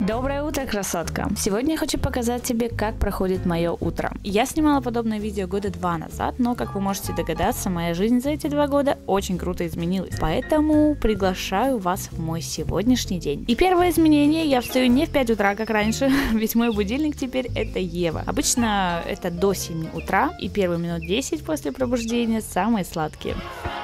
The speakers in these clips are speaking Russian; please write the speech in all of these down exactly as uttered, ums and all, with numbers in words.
Доброе утро, красотка! Сегодня я хочу показать тебе, как проходит мое утро. Я снимала подобное видео года два назад, но, как вы можете догадаться, моя жизнь за эти два года очень круто изменилась. Поэтому приглашаю вас в мой сегодняшний день. И первое изменение: я встаю не в пять утра, как раньше, ведь мой будильник теперь это Ева. Обычно это до семи утра, и первые минут десять после пробуждения самые сладкие.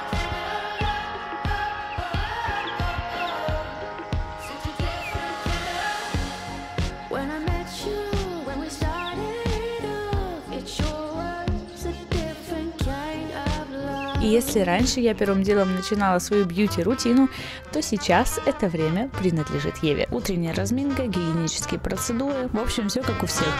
И если раньше я первым делом начинала свою бьюти-рутину, то сейчас это время принадлежит Еве. Утренняя разминка, гигиенические процедуры, в общем, все как у всех.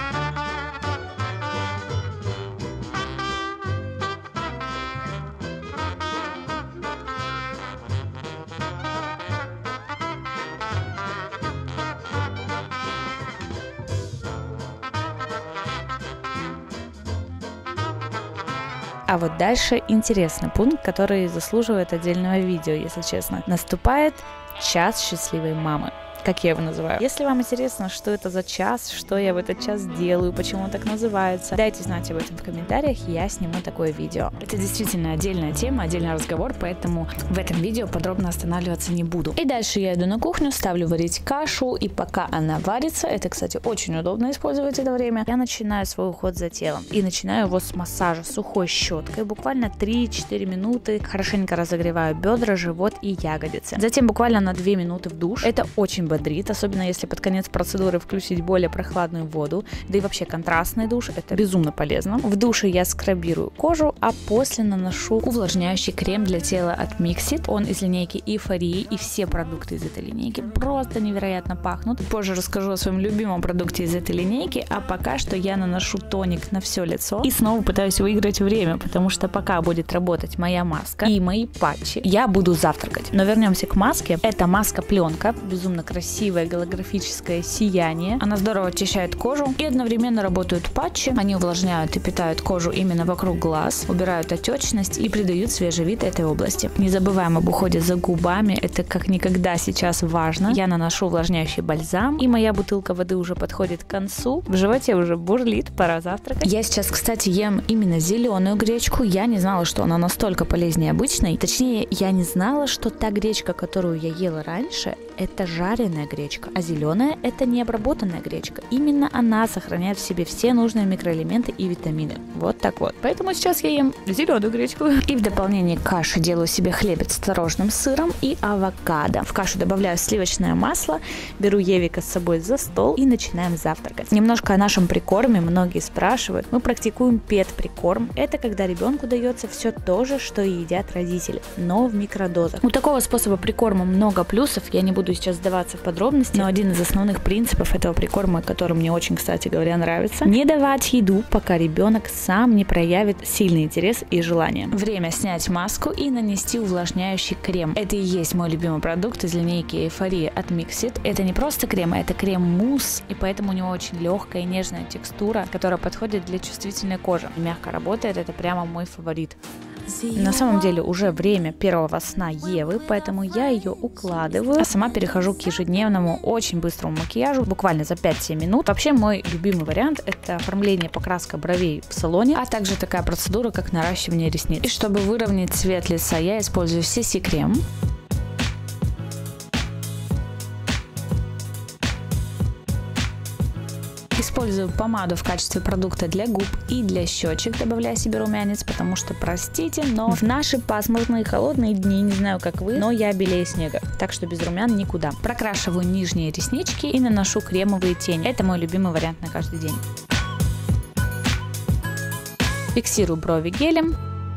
А вот дальше интересный пункт, который заслуживает отдельного видео, если честно. Наступает час счастливой мамы, как я его называю. Если вам интересно, что это за час, что я в этот час делаю, почему он так называется, дайте знать об этом в комментариях, я сниму такое видео. Это действительно отдельная тема, отдельный разговор, поэтому в этом видео подробно останавливаться не буду. И дальше я иду на кухню, ставлю варить кашу, и пока она варится, это, кстати, очень удобно использовать это время, я начинаю свой уход за телом. И начинаю его с массажа сухой щеткой, буквально три-четыре минуты, хорошенько разогреваю бедра, живот и ягодицы. Затем буквально на две минуты в душ. Это очень бодрит, особенно если под конец процедуры включить более прохладную воду, да и вообще контрастный душ, это безумно полезно. В душе я скрабирую кожу, а после наношу увлажняющий крем для тела от Mixit. Он из линейки Эйфории, и все продукты из этой линейки просто невероятно пахнут. Позже расскажу о своем любимом продукте из этой линейки, а пока что я наношу тоник на все лицо и снова пытаюсь выиграть время, потому что пока будет работать моя маска и мои патчи, я буду завтракать. Но вернемся к маске. Это маска-пленка, безумно красивая. Красивое голографическое сияние. Она здорово очищает кожу, и одновременно работают патчи. Они увлажняют и питают кожу именно вокруг глаз, убирают отечность и придают свежий вид этой области. Не забываем об уходе за губами, это как никогда сейчас важно. Я наношу увлажняющий бальзам, и моя бутылка воды уже подходит к концу. В животе уже бурлит, пора завтракать. Я сейчас, кстати, ем именно зеленую гречку. Я не знала, что она настолько полезнее обычной. Точнее, я не знала, что та гречка, которую я ела раньше, это жареная гречка, а зеленая – это необработанная гречка. Именно она сохраняет в себе все нужные микроэлементы и витамины. Вот так вот. Поэтому сейчас я ем зеленую гречку. И в дополнение к каше делаю себе хлебец с творожным сыром и авокадо. В кашу добавляю сливочное масло, беру Евика с собой за стол и начинаем завтракать. Немножко о нашем прикорме многие спрашивают. Мы практикуем пет-прикорм. Это когда ребенку дается все то же, что и едят родители, но в микродозах. У такого способа прикорма много плюсов, я не буду сейчас сдаваться в подробности, но один из основных принципов этого прикорма, который мне очень, кстати говоря, нравится: не давать еду, пока ребенок сам не проявит сильный интерес и желание. Время снять маску и нанести увлажняющий крем. Это и есть мой любимый продукт из линейки Эйфория от Mixit. Это не просто крем, а это крем-мусс, и поэтому у него очень легкая и нежная текстура, которая подходит для чувствительной кожи. Мягко работает, это прямо мой фаворит. На самом деле уже время первого сна Евы, поэтому я ее укладываю, а сама перехожу к ежедневному очень быстрому макияжу, буквально за пять-семь минут. Вообще мой любимый вариант — это оформление, покраска бровей в салоне, а также такая процедура, как наращивание ресниц. И чтобы выровнять цвет лица, я использую си си крем. Использую помаду в качестве продукта для губ и для щечек, добавляя себе румянец, потому что, простите, но в наши пасмурные холодные дни, не знаю как вы, но я белее снега, так что без румян никуда. Прокрашиваю нижние реснички и наношу кремовые тени. Это мой любимый вариант на каждый день. Фиксирую брови гелем.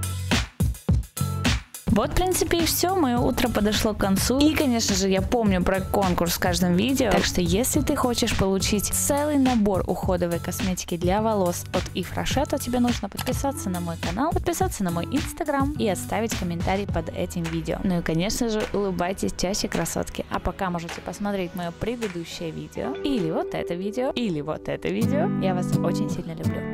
Вот, в принципе, и все. Мое утро подошло к концу. И, конечно же, я помню про конкурс в каждом видео. Так что, если ты хочешь получить целый набор уходовой косметики для волос от Ив Роше, то тебе нужно подписаться на мой канал, подписаться на мой инстаграм и оставить комментарий под этим видео. Ну и, конечно же, улыбайтесь чаще, красотки. А пока можете посмотреть мое предыдущее видео, или вот это видео, или вот это видео. Я вас очень сильно люблю.